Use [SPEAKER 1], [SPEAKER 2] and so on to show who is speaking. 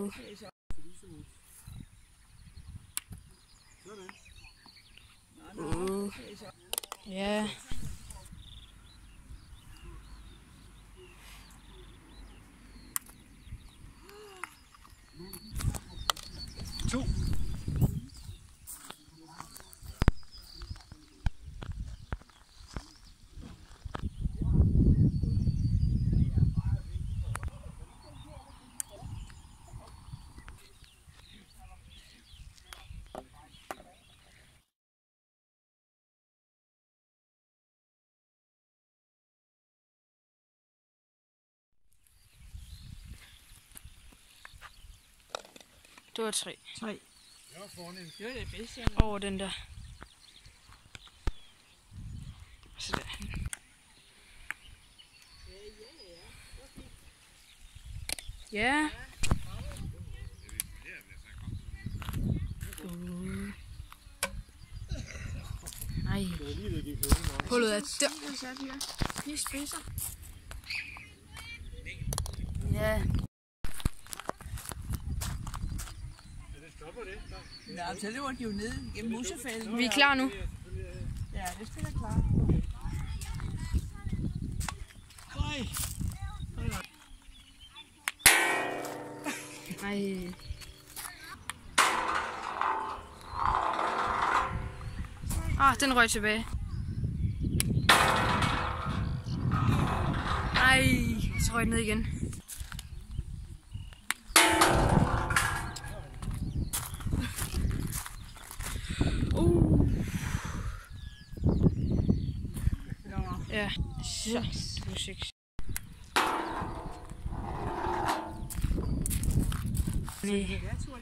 [SPEAKER 1] Ja.
[SPEAKER 2] To.
[SPEAKER 1] Det var 3.
[SPEAKER 2] 3. Det var fornemt. Det var det bedste.
[SPEAKER 1] Over den der. Så der. Ja. Nej. Hullet er der.
[SPEAKER 3] Vi spidser.
[SPEAKER 1] Ja.
[SPEAKER 3] Nej, så løber de jo ned gennem musefælden.
[SPEAKER 1] Vi er klar nu.
[SPEAKER 3] Ja, det skal da klar.
[SPEAKER 1] Nej. Den røg tilbage. Ej, så røg den ned igen. Ja, så du er 6. Nej.